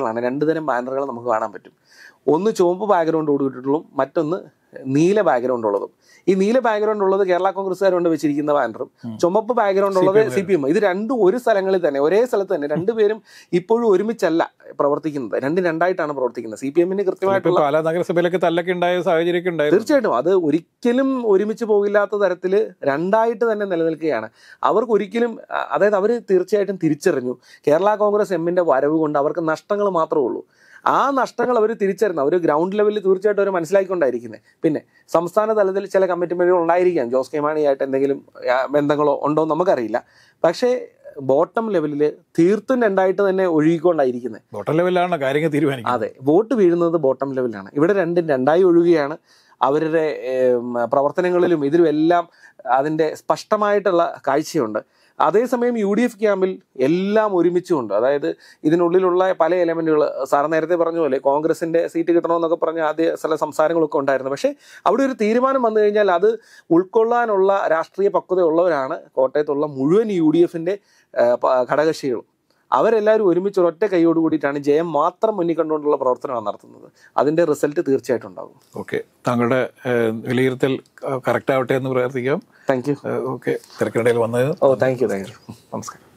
തരം ബാനറുകൾ നമുക്ക് കാണാൻ പറ്റും. ഒന്ന് ചുവപ്പ് ബാക്ക്ഗ്രൗണ്ട് കൊടുത്തിട്ടുള്ളതും മറ്റൊന്ന് നീല ബാക്ക്ഗ്രൗണ്ട് ഉള്ളതും. ഈ നീല ബാക്ക്ഗ്രൗണ്ട് ഉള്ളത് കേരള കോൺഗ്രസ്സുകാർ കൊണ്ട് വെച്ചിരിക്കുന്ന ബാനറും, ചുമപ്പ് ബാക്ക്ഗ്രൗണ്ട് ഉള്ളത് CPM. ഇത് രണ്ടും ഒരു സ്ഥലങ്ങളിൽ തന്നെ, ഒരേ സ്ഥലത്ത് തന്നെ, രണ്ടുപേരും ഇപ്പോഴും ഒരുമിച്ചല്ല പ്രവർത്തിക്കുന്നത്, രണ്ടായിട്ടാണ് പ്രവർത്തിക്കുന്നത്. CPM-ന് കൃത്യമായിട്ടുള്ള പാലാ നഗരസഭയിലൊക്കെ തല്ലൊക്കെ ഉണ്ടായ സാഹചര്യമൊക്കെ ഉണ്ടായിരുന്നു. തീർച്ചയായിട്ടും അത് ഒരിക്കലും ഒരുമിച്ച് പോകില്ലാത്ത തരത്തിൽ രണ്ടായിട്ട് തന്നെ നിലനിൽക്കുകയാണ്. അവർക്ക് ഒരിക്കലും, അതായത് അവർ തീർച്ചയായിട്ടും തിരിച്ചറിഞ്ഞു കേരള കോൺഗ്രസ് എമ്മിന്റെ വരവ് കൊണ്ട് അവർക്ക് നഷ്ടങ്ങൾ മാത്രമേ ഉള്ളൂ. ആ നഷ്ടങ്ങൾ അവർ തിരിച്ചറിഞ്ഞു. അവർ ഗ്രൗണ്ട് ലെവലിൽ തീർച്ചയായിട്ടും അവർ മനസ്സിലാക്കിക്കൊണ്ടായിരിക്കുന്നത്. പിന്നെ സംസ്ഥാന തലത്തിൽ ചില കമ്മിറ്റ്മെന്റുകൾ ഉണ്ടായിരിക്കാം, ജോസ് കെ മാണിയായിട്ട് എന്തെങ്കിലും ബന്ധങ്ങളോ ഉണ്ടോ എന്ന് നമുക്കറിയില്ല. പക്ഷേ ബോട്ടം ലെവലിൽ തീർത്തും രണ്ടായിട്ട് തന്നെ ഒഴുകിക്കൊണ്ടായിരിക്കുന്നത്. ബോട്ടം ലെവലിലാണ് കാര്യങ്ങൾ തീരുമാനിക്കുന്നത്. അതെ, വോട്ട് വീഴുന്നത് ബോട്ടം ലെവലിലാണ്. ഇവിടെ രണ്ടായി ഒഴുകുകയാണ്. അവരുടെ പ്രവർത്തനങ്ങളിലും ഇതിലും എല്ലാം അതിൻ്റെ സ്പഷ്ടമായിട്ടുള്ള കാഴ്ചയുണ്ട്. അതേസമയം UDF ക്യാമ്പിൽ എല്ലാം ഒരുമിച്ചുകൊണ്ട്, അതായത് ഇതിനുള്ളിലുള്ള പല എലമെന്റുകൾ, സാർ നേരത്തെ പറഞ്ഞ പോലെ കോൺഗ്രസിന്റെ സീറ്റ് കിട്ടണമെന്നൊക്കെ പറഞ്ഞ ആദ്യ ചില സംസാരങ്ങളൊക്കെ ഉണ്ടായിരുന്നു. പക്ഷേ അവിടെ ഒരു തീരുമാനം വന്നു കഴിഞ്ഞാൽ അത് ഉൾക്കൊള്ളാനുള്ള രാഷ്ട്രീയ പക്വതയുള്ളവരാണ് കോട്ടയത്തുള്ള മുഴുവൻ UDF-ന്റെ ഘടകകക്ഷികളും. അവരെല്ലാവരും ഒരുമിച്ച് ഒരൊറ്റ കൈയോട് കൂടിയിട്ടാണ് ജയം മാത്രം മുന്നിൽ കണ്ടുകൊണ്ടുള്ള പ്രവർത്തനമാണ് നടത്തുന്നത്. അതിന്റെ റിസൾട്ട് തീർച്ചയായിട്ടും ഉണ്ടാകും. ഓക്കെ, താങ്കളുടെ വിലയിരുത്തൽ കറക്റ്റ് ആവട്ടെ എന്ന് പ്രാർത്ഥിക്കാം. Thank you. ഓക്കെ, തിരക്കിനിടയിൽ വന്നത്. Thank you. നമസ്കാരം.